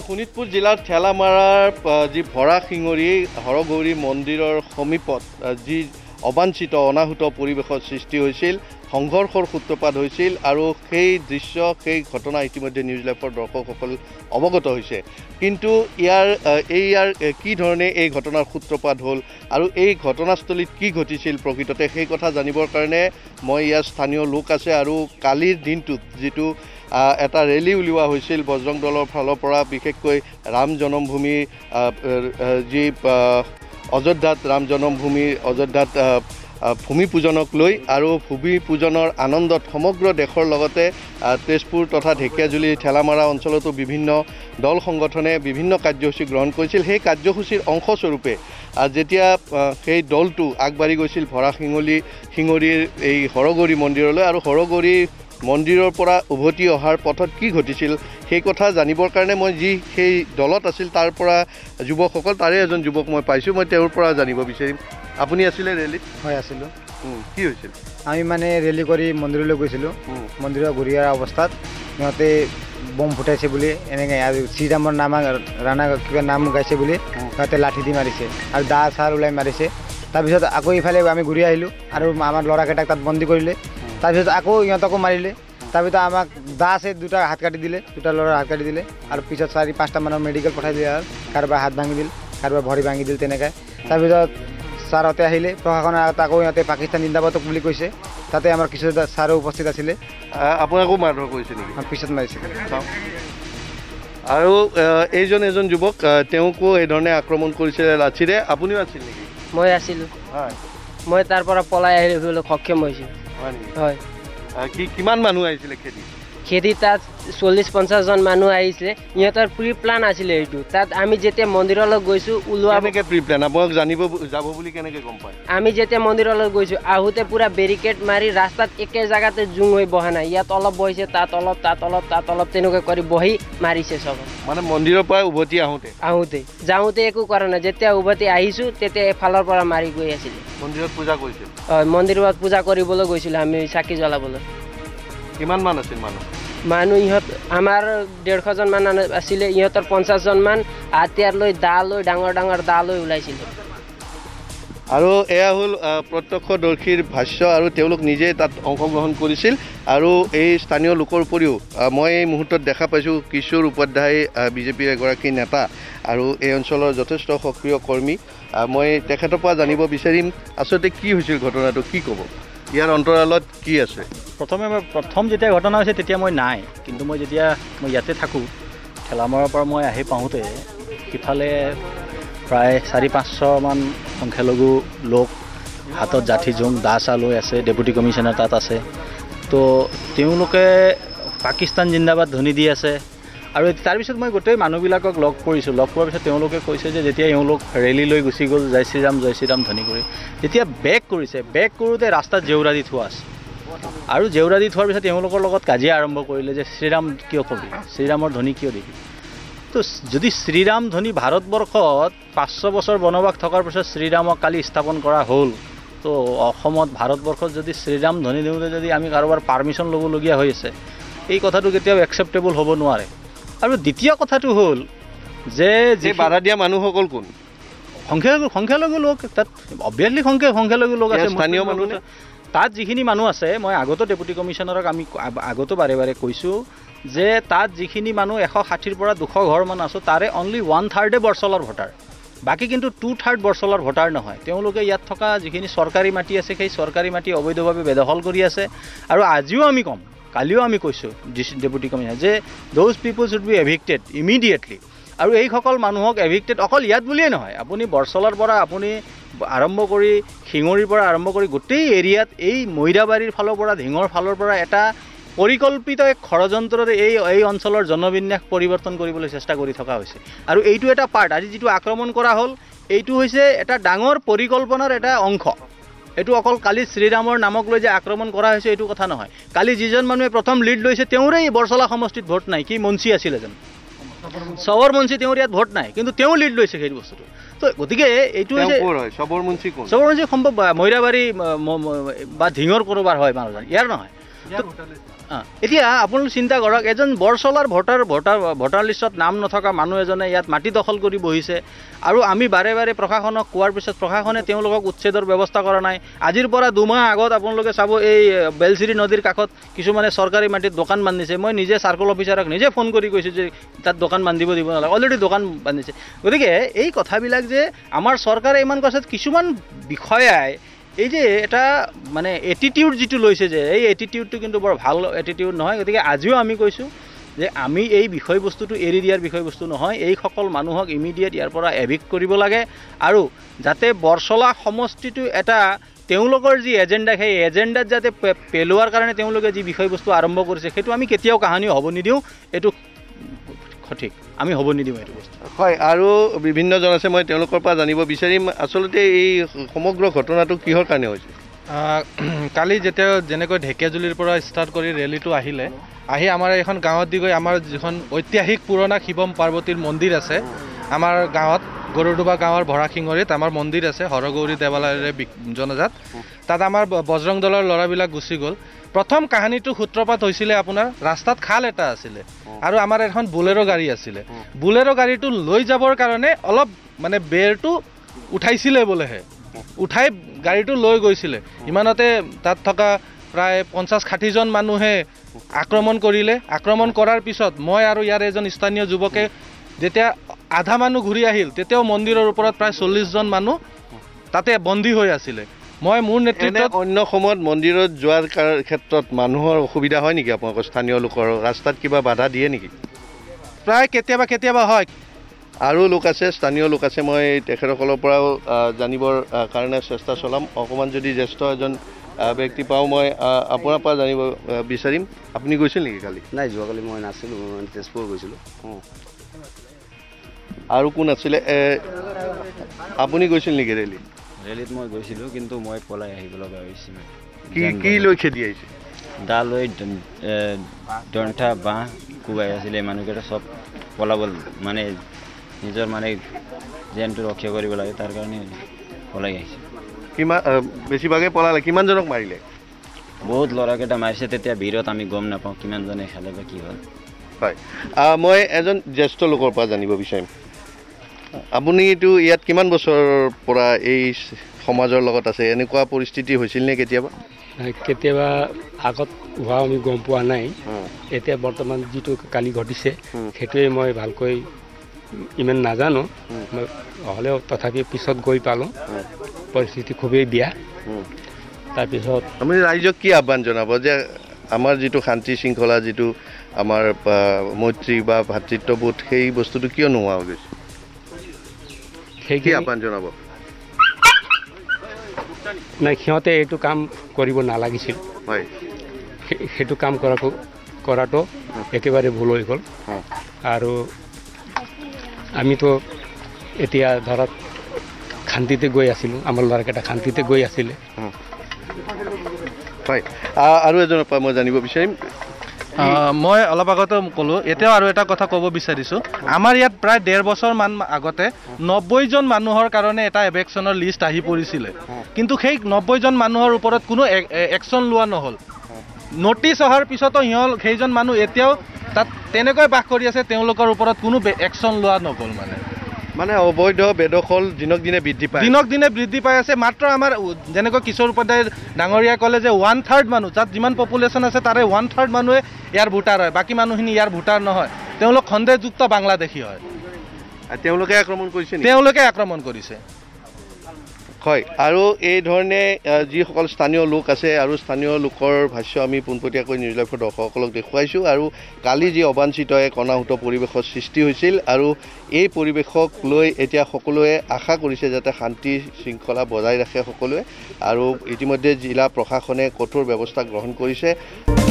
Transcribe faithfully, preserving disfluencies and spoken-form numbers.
শোণিতপুৰ জিলাৰ ঠেলামাৰাৰ যি ভৰা শিঙৰি হৰগৌৰী মন্দিৰৰ সমীপত যি অবাঞ্ছিত অনাহুত পৰিৱেশৰ সৃষ্টি হৈছিল সংঘৰ্ষৰ সূত্ৰপাত হৈছিল আৰু সেই দৃশ্য সেই ঘটনা ইতিমধ্যে নিউজ লাইভৰ দৰ্শকসকল অৱগত হৈছে কিন্তু ইয়াৰ এই ইয়াৰ কি ধৰণে এই ঘটনাৰ সূত্ৰপাত হ'ল আৰু এই ঘটনাস্থলীত কি ঘটিছিল প্ৰকৃততে সেই কথা জানিবৰ কাৰণে মই ইয়াৰ স্থানীয় লোক আছে আৰু কালিৰ দিনটোত যিটো এটা ৰেলী উলিওৱা হৈছিল বজৰং দলৰ ফালৰ পৰা বিশেষকৈ ৰাম জন্মভূমি যি অযোধ্যাত ৰাম জন্মভূমি অযোধ্যাত ভূমি পূজনক লৈ আৰু ভূমি পূজনৰ আনন্দত সমগ্ৰ দেশৰ লগতে তেজপুৰ তথা ঢেকিয়াজুলি ঠেলামাৰা অঞ্চলতো বিভিন্ন দল সংগঠনে বিভিন্ন কাৰ্যসূচী গ্ৰহণ কৰিছিল সেই কাৰ্যসূচীৰ অংশস্বৰূপে যেতিয়া সেই দলটো আগবাঢ়ি গৈছিল ভৰা শিঙলি শিঙৰিৰ এই হৰগৌৰী মন্দিৰলৈ আৰু হৰগৌৰী মন্দিৰৰ পৰা উভতি অহাৰ পথত কি ঘটিছিল সেই কথা জানিবৰ কাৰণে মই যি সেই দলত আছিল তাৰ পৰা যুৱকসকল তাৰে এজন যুৱক মই পাইছোঁ মই তেওঁৰ পৰা জানিব বিচাৰিম আপুনি আছিলে ৰেলীত হয় আছিলোঁ কি হৈছিল আমি মানে ৰেলী কৰি মন্দিৰলৈ গৈছিলোঁ মন্দিৰৰ ঘূৰি অহাৰ অৱস্থাত সিহঁতে বম ফুটাইছে বুলি এনেকৈ আৰু শ্ৰীৰামৰ নাম ৰাণা কিবা নাম গাইছে বুলি সিহঁতে লাঠি দি মাৰিছে আৰু দা চাৰ ওলাই মাৰিছে তাৰপিছত আকৌ ইফালে আমি ঘূৰি আহিলোঁ আৰু আমাৰ ল'ৰাকেইটাক তাত বন্দী কৰিলে তাৰপিছত আকৌ ইহঁতকো মাৰিলে তাৰপিছত আমাক দা আছে দুটা হাত কাটি দিলে দুটা ল'ৰাৰ হাত কাটি দিলে আৰু পিছত চাৰি পাঁচটা মানৰ মেডিকেল পঠাই দিলে আৰু কাৰোবাৰ হাত ভাঙি দিল কাৰোবাৰ ভৰি ভাঙি দিল তেনেকৈ তাৰপিছত ছাৰহঁতে আহিলে প্ৰশাসনৰ আগত আকৌ ইহঁতে পাকিস্তান জিন্দাবাদক বুলি কৈছে তাতে আমাৰ কিছু ছাৰো উপস্থিত আছিলে আপোনাকো মাৰধৰ কৰিছে নেকি পিছত মাৰিছে আৰু এইজন এজন যুৱক তেওঁকো এইধৰণে আক্ৰমণ কৰিছিলে লাঠিৰে আপুনিও আছিল নেকি মই আছিলোঁ হয় মই তাৰ পৰা পলাই আহিবলৈ সক্ষম হৈছোঁ হয় কি কিমান মানুহ আহিছিলে খেতি খেতি তাত চল্লিছ পঞ্চাছজন মানুহ আহিছিলে ইহঁতৰ প্ৰি প্লান আছিলে এইটো তাত আমি যেতিয়া মন্দিৰলৈ গৈছোঁ ওলোৱা কেনেকৈ প্ৰি প্লান আপোনাক জানিব যাব বুলি কেনেকৈ গম পায় আমি যেতিয়া মন্দিৰলৈ গৈছোঁ আহোঁতে পূৰা বেৰিকেড মাৰি ৰাস্তাত একে জেগাতে জুং হৈ বহা নাই ইয়াত অলপ বহিছে তাত অলপ তাত অলপ তাত অলপ তেনেকৈ কৰি বহি মাৰিছে চব মানে মন্দিৰৰ পৰা উভতি আহোঁতে আহোঁতে যাওঁতে একো কৰা নাই যেতিয়া উভতি আহিছোঁ তেতিয়া এফালৰ পৰা মাৰি গৈ আছিলে মন্দিৰত পূজা কৰিছিল হয় মন্দিৰত পূজা কৰিবলৈ গৈছিলোঁ আমি চাকি জ্বলাবলৈ কিমান মান আছিল মানুহ মানুহ ইহঁত আমাৰ ডেৰশজন মান আছিলে ইহঁতৰ পঞ্চাছজন মান হাতিয়াৰ লৈ দা লৈ ডাঙৰ ডাঙৰ দা লৈ ওলাইছিলে আৰু এয়া হ'ল প্ৰত্যক্ষদৰ্শীৰ ভাষ্য আৰু তেওঁলোক নিজে তাত অংশগ্ৰহণ কৰিছিল আৰু এই স্থানীয় লোকৰ উপৰিও মই এই মুহূৰ্তত দেখা পাইছোঁ কিশোৰ উপাধ্যায় বিজেপিৰ এগৰাকী নেতা আৰু এই অঞ্চলৰ যথেষ্ট সক্ৰিয় কৰ্মী মই তেখেতৰ পৰা জানিব বিচাৰিম আচলতে কি হৈছিল ঘটনাটো কি ক'ব ইয়াৰ অন্তৰালত কি আছে প্ৰথমে মই প্ৰথম যেতিয়া ঘটনা হৈছে তেতিয়া মই নাই কিন্তু মই যেতিয়া মই ইয়াতে থাকোঁ ঠেলামৰাৰ পৰা মই আহি পাওঁতে সিফালে প্ৰায় চাৰি পাঁচশমান সংখ্যালঘু লোক হাতত জাঠি জোং দা চা লৈ আছে ডেপুটি কমিশ্যনাৰ তাত আছে তো তেওঁলোকে পাকিস্তান জিন্দাবাদ ধ্বনি দি আছে আৰু তাৰপিছত মই গোটেই মানুহবিলাকক লগ কৰিছোঁ লগ কৰাৰ পিছত তেওঁলোকে কৈছে যে যেতিয়া এওঁলোক ৰেলী লৈ গুচি গ'ল জয় শ্ৰীৰাম জয় শ্ৰীৰাম ধ্বনি কৰি যেতিয়া বেক কৰিছে বেক কৰোঁতে ৰাস্তাত জেউৰা দি থোৱা আছে আৰু জেউৰা দি থোৱাৰ পিছত এওঁলোকৰ লগত কাজিয়া আৰম্ভ কৰিলে যে শ্ৰীৰাম কিয় ক'বি শ্ৰীৰামৰ ধ্বনি কিয় দিবি তো যদি শ্ৰীৰাম ধ্বনি ভাৰতবৰ্ষত পাঁচশ বছৰ বনবাস থকাৰ পিছত শ্ৰীৰামক কালি স্থাপন কৰা হ'ল তো অসমত ভাৰতবৰ্ষত যদি শ্ৰীৰাম ধ্বনি দিওঁতে যদি আমি কাৰোবাৰ পাৰ্মিশ্যন ল'বলগীয়া হৈ আছে এই কথাটো কেতিয়াও একচেপ্টেবল হ'ব নোৱাৰে আৰু দ্বিতীয় কথাটো হ'ল যে যে বাধা দিয়া মানুহসকল কোন সংখ্যালঘু সংখ্যালঘু লোক তাত অবভিয়াছলি সংখ্যা সংখ্যালঘু লোক আছে স্থানীয় মানুহ তাত যিখিনি মানুহ আছে মই আগতো ডেপুটি কমিশ্যনাৰক আমি আগতো বাৰে বাৰে কৈছোঁ যে তাত যিখিনি মানুহ এশ ষাঠিৰ পৰা দুশ ঘৰ মান আছোঁ তাৰে অনলি ওৱান থাৰ্ডে বৰচলাৰ ভোটাৰ বাকী কিন্তু টু থাৰ্ড বৰচলাৰ ভোটাৰ নহয় তেওঁলোকে ইয়াত থকা যিখিনি চৰকাৰী মাটি আছে সেই চৰকাৰী মাটি অবৈধভাৱে বেদখল কৰি আছে আৰু আজিও আমি ক'ম কালিও আমি কৈছোঁ ডেপুটি কমিশ্যনাৰ যে those people should be evicted immediately আৰু এইসকল মানুহক এভিক্টেড অকল ইয়াত বুলিয়েই নহয় আপুনি বৰচলাৰ পৰা আপুনি আৰম্ভ কৰি শিঙৰিৰ পৰা আৰম্ভ কৰি গোটেই এৰিয়াত এই মৈৰাবাৰীৰ ফালৰ পৰা ধিঙৰ ফালৰ পৰা এটা পৰিকল্পিত এক ষড়যন্ত্ৰৰে এই এই অঞ্চলৰ জনবিন্যাস পৰিৱৰ্তন কৰিবলৈ চেষ্টা কৰি থকা হৈছে আৰু এইটো এটা পাৰ্ট আজি যিটো আক্ৰমণ কৰা হ'ল এইটো হৈছে এটা ডাঙৰ পৰিকল্পনাৰ এটা অংশ এইটো অকল কালি শ্ৰীৰামৰ নামক লৈ যে আক্ৰমণ কৰা হৈছে এইটো কথা নহয় কালি যিজন মানুহে প্ৰথম লিড লৈছে তেওঁৰে বৰচলা সমষ্টিত ভোট নাই কি মঞ্চী আছিলে যেন চবৰ মঞ্চী তেওঁৰ ইয়াত ভোট নাই কিন্তু তেওঁ লিড লৈছে সেই বস্তুটো তো গতিকে এইটো হৈছে চবৰ মঞ্চী কোন চবৰ মঞ্চী সম্ভৱ মৈৰাবাৰী বা ধিঙৰ ক'ৰবাৰ হয় মানুহজন ইয়াৰ নহয় এতিয়া আপোনালোকে চিন্তা কৰক এজন বৰচলাৰ ভোটাৰ ভোটাৰ ভোটাৰ লিষ্টত নাম নথকা মানুহ এজনে ইয়াত মাটি দখল কৰি বহিছে আৰু আমি বাৰে বাৰে প্ৰশাসনক কোৱাৰ পিছত প্ৰশাসনে তেওঁলোকক উচ্ছেদৰ ব্যৱস্থা কৰা নাই আজিৰ পৰা দুমাহ আগত আপোনালোকে চাব এই বেলচিৰি নদীৰ কাষত কিছুমানে চৰকাৰী মাটিত দোকান বান্ধিছে মই নিজে চাৰ্কল অফিচাৰক নিজে ফোন কৰি কৈছোঁ যে তাত দোকান বান্ধিব দিব নালাগে অলৰেডি দোকান বান্ধিছে গতিকে এই কথাবিলাক যে আমাৰ চৰকাৰে ইমান কৈছে কিছুমান বিষয়াই এই যে এটা মানে এটিটিউড যিটো লৈছে যে এই এটিটিউডটো কিন্তু বৰ ভাল এটিটিউড নহয় গতিকে আজিও আমি কৈছোঁ যে আমি এই বিষয়বস্তুটো এৰি দিয়াৰ বিষয়বস্তু নহয় এইসকল মানুহক ইমিডিয়েট ইয়াৰ পৰা এভিক্ট কৰিব লাগে আৰু যাতে বৰচলা সমষ্টিটো এটা তেওঁলোকৰ যি এজেণ্ডা সেই এজেণ্ডাত যাতে পেলোৱাৰ কাৰণে তেওঁলোকে যি বিষয়বস্তু আৰম্ভ কৰিছে সেইটো আমি কেতিয়াও কাহানি হ'ব নিদিওঁ এইটো সঠিক আমি হ'ব নিদিওঁ এইটো বস্তু হয় আৰু বিভিন্নজন আছে মই তেওঁলোকৰ পৰা জানিব বিচাৰিম আচলতে এই সমগ্ৰ ঘটনাটো কিহৰ কাৰণে হৈছে কালি যেতিয়া যেনেকৈ ঢেকীয়াজুলিৰ পৰা ষ্টাৰ্ট কৰি ৰেলীটো আহিলে আহি আমাৰ এখন গাঁৱত দি গৈ আমাৰ যিখন ঐতিহাসিক পুৰণা শিৱম পাৰ্বতীৰ মন্দিৰ আছে আমাৰ গাঁৱত গৰুডুবা গাঁৱৰ ভৰাশিঙৰিত আমাৰ মন্দিৰ আছে হৰগৌৰী দেৱালয়েৰে জনজাত তাত আমাৰ বজৰং দলৰ ল'ৰাবিলাক গুচি গ'ল প্ৰথম কাহিনীটো সূত্ৰপাত হৈছিলে আপোনাৰ ৰাস্তাত খাল এটা আছিলে আৰু আমাৰ এখন বুলেৰো গাড়ী আছিলে বুলেৰো গাড়ীটো লৈ যাবৰ কাৰণে অলপ মানে বেৰটো উঠাইছিলে বোলেহে উঠাই গাড়ীটো লৈ গৈছিলে ইমানতে তাত থকা প্ৰায় পঞ্চাছ ষাঠিজন মানুহে আক্ৰমণ কৰিলে আক্ৰমণ কৰাৰ পিছত মই আৰু ইয়াৰ এজন স্থানীয় যুৱকে যেতিয়া আধা মানুহ ঘূৰি আহিল তেতিয়াও মন্দিৰৰ ওপৰত প্ৰায় চল্লিছজন মানুহ তাতে বন্দী হৈ আছিলে মই মোৰ নেতৃত্বত অন্য সময়ত মন্দিৰত যোৱাৰ ক্ষেত্ৰত মানুহৰ অসুবিধা হয় নেকি আপোনালোকৰ স্থানীয় লোকৰ ৰাস্তাত কিবা বাধা দিয়ে নেকি প্ৰায় কেতিয়াবা কেতিয়াবা হয় আৰু লোক আছে স্থানীয় লোক আছে মই তেখেতসকলৰ পৰাও জানিবৰ কাৰণে চেষ্টা চলাম অকণমান যদি জ্যেষ্ঠ এজন ব্যক্তি পাওঁ মই আপোনাৰ পৰা জানিব বিচাৰিম আপুনি গৈছিল নেকি কালি নাই যোৱাকালি মই নাছিলোঁ মই তেজপুৰ গৈছিলোঁ আৰু কোন আছিলে আপুনি গৈছিল নেকি ৰেলী ৰেলীত মই গৈছিলোঁ কিন্তু মই পলাই আহিব লগা হৈছিল কি কি লৈ খেদি আহিছে দা লৈ ডণ্ঠা বাঁহ কোবাই আছিলে মানুহকেইটা চব পলাব মানে নিজৰ মানে জেনটো ৰক্ষা কৰিব লাগে তাৰ কাৰণে পলাই আহিছে কিমান বেছিভাগে পলালে কিমানজনক মাৰিলে বহুত ল'ৰাকেইটা মাৰিছে তেতিয়া ভিৰত আমি গম নাপাওঁ কিমানজনে খালে বা কি হ'ল হয় মই এজন জ্যেষ্ঠ লোকৰ পৰা জানিব বিচাৰিম আপুনিতো ইয়াত কিমান বছৰৰ পৰা এই সমাজৰ লগত আছে এনেকুৱা পৰিস্থিতি হৈছিল নে কেতিয়াবা কেতিয়াবা আগত হোৱা আমি গম পোৱা নাই এতিয়া বৰ্তমান যিটো কালি ঘটিছে সেইটোৱে মই ভালকৈ ইমান নাজানো হ'লেও তথাপি পিছত গৈ পালোঁ পৰিস্থিতি খুবেই বেয়া তাৰপিছত আপুনি ৰাইজক কি আহ্বান জনাব যে আমাৰ যিটো শান্তি শৃংখলা যিটো আমাৰ মৈত্ৰী বা ভাতৃত্ববোধ সেই বস্তুটো কিয় নোহোৱা হৈ গৈছে সেই কি আহ্বান জনাব নাই সিহঁতে এইটো কাম কৰিব নালাগিছিল হয় সেইটো কাম কৰাটো কৰাটো একেবাৰে ভুল হৈ গ'ল আৰু আমিতো এতিয়া ধৰক শান্তিতে গৈ আছিলোঁ আমাৰ ল'ৰাকেইটা শান্তিতে গৈ আছিলে হয় আৰু এজনৰ পৰা মই জানিব বিচাৰিম মই অলপ আগতে ক'লোঁ এতিয়াও আৰু এটা কথা ক'ব বিচাৰিছোঁ আমাৰ ইয়াত প্ৰায় ডেৰ বছৰমান আগতে নব্বৈজন মানুহৰ কাৰণে এটা এভেকশ্যনৰ লিষ্ট আহি পৰিছিলে কিন্তু সেই নব্বৈজন মানুহৰ ওপৰত কোনো একশ্যন লোৱা নহ'ল নটিচ অহাৰ পিছতো সিহঁত সেইজন মানুহ এতিয়াও তাত তেনেকৈ বাস কৰি আছে তেওঁলোকৰ ওপৰত কোনো একশ্যন লোৱা নগ'ল মানে মানে অবৈধ বেদখল দিনক দিনে বৃদ্ধি পায় দিনক দিনে বৃদ্ধি পাই আছে মাত্ৰ আমাৰ যেনেকৈ কিশোৰ উপাধ্যায় ডাঙৰীয়াই ক'লে যে ওৱান থাৰ্ড মানুহ তাত যিমান পপুলেশ্যন আছে তাৰে ওৱান থাৰ্ড মানুহে ইয়াৰ ভোটাৰ হয় বাকী মানুহখিনি ইয়াৰ ভোটাৰ নহয় তেওঁলোক সন্দেহযুক্ত বাংলাদেশী হয় তেওঁলোকে আক্ৰমণ কৰিছে তেওঁলোকে আক্ৰমণ কৰিছে হয় আৰু এই ধৰণে যিসকল স্থানীয় লোক আছে আৰু স্থানীয় লোকৰ ভাষ্য আমি পোনপটীয়াকৈ নিউজ লাইভৰ দৰ্শকসকলক দেখুৱাইছোঁ আৰু কালি যি অবাঞ্ছিত এক অনাহুত পৰিৱেশৰ সৃষ্টি হৈছিল আৰু এই পৰিৱেশক লৈ এতিয়া সকলোৱে আশা কৰিছে যাতে শান্তি শৃংখলা বজাই ৰাখে সকলোৱে আৰু ইতিমধ্যে জিলা প্ৰশাসনে কঠোৰ ব্যৱস্থা গ্ৰহণ কৰিছে।